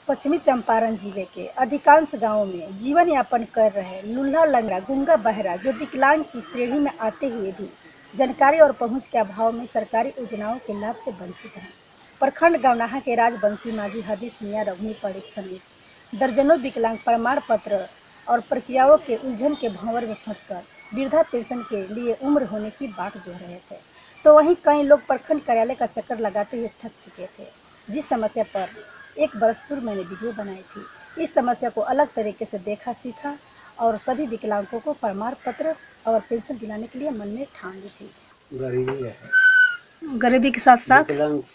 पश्चिमी चंपारण जिले के अधिकांश गांवों में जीवन यापन कर रहे लूल्हा लंगड़ा गूंगा बहरा जो विकलांग की श्रेणी में आते हुए भी जानकारी और पहुंच के अभाव में सरकारी योजनाओं के लाभ से वंचित हैं। प्रखंड गौनाहा के राजबंशी माझी हदीस मियां रघुनी पड़ित समेत दर्जनों विकलांग प्रमाण पत्र और प्रक्रियाओं के उलझन के भंवर में फंसकर वृद्धा पेंशन के लिए उम्र होने की बाट जोह रहे थे, तो वहीं कई लोग प्रखंड कार्यालय का चक्कर लगाते हुए थक चुके थे। जिस समस्या पर एक वर्ष पूर्व मैंने वीडियो बनाई थी, इस समस्या को अलग तरीके से देखा सीखा और सभी विकलांगों को प्रमाण पत्र और पेंशन दिलाने के लिए मन में ठान ली थी। गरीबी के साथ साथ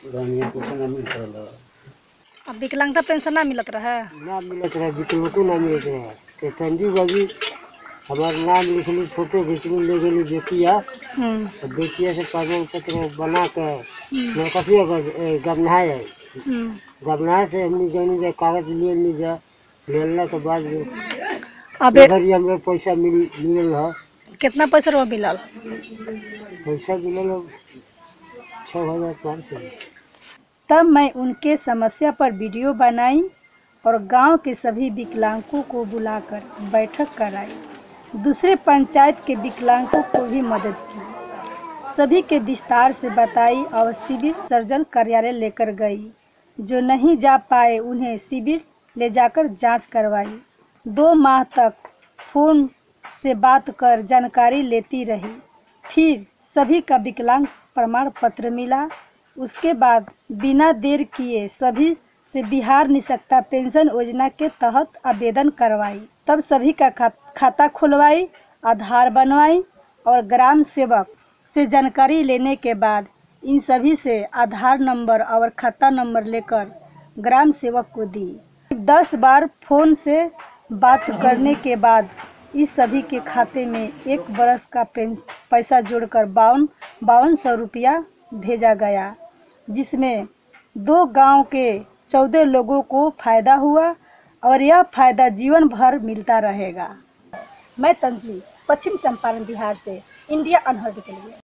अब विकलांगता पेंशन ना मिलत रहा बिल्कुल ना मिलत रहा। तो संजीव बाबी हमार नाम लिखली, फोटो खींचली, ले गई बेटिया, बेटिया से प्रमाण पत्र बना कर कथिया गमनाए गमनाए से हमने जानी कागज लिए नहीं जा मिलने के बाद अब हमें पैसा मिलल है। कितना पैसा वो मिलल? पैसा मिलल 6,500। तब मैं उनके समस्या पर वीडियो बनाई और गांव के सभी विकलांगों को बुलाकर बैठक कराई। दूसरे पंचायत के विकलांगों को भी मदद की, सभी के विस्तार से बताई और शिविर सर्जन कार्यालय लेकर गई। जो नहीं जा पाए उन्हें शिविर ले जाकर जांच करवाई। 2 माह तक फोन से बात कर जानकारी लेती रही, फिर सभी का विकलांग प्रमाण पत्र मिला। उसके बाद बिना देर किए सभी से बिहार निःशक्ता पेंशन योजना के तहत आवेदन करवाई। तब सभी का खाता खुलवाई, आधार बनवाई और ग्राम सेवक से जानकारी लेने के बाद इन सभी से आधार नंबर और खाता नंबर लेकर ग्राम सेवक को दी। 10 बार फोन से बात करने के बाद इस सभी के खाते में 1 बरस का पैसा जोड़कर 5200 रुपया भेजा गया, जिसमें 2 गांव के 14 लोगों को फायदा हुआ और यह फायदा जीवन भर मिलता रहेगा। मैं तंजलि, पश्चिम चंपारण बिहार से इंडिया अनहर्ड के लिए।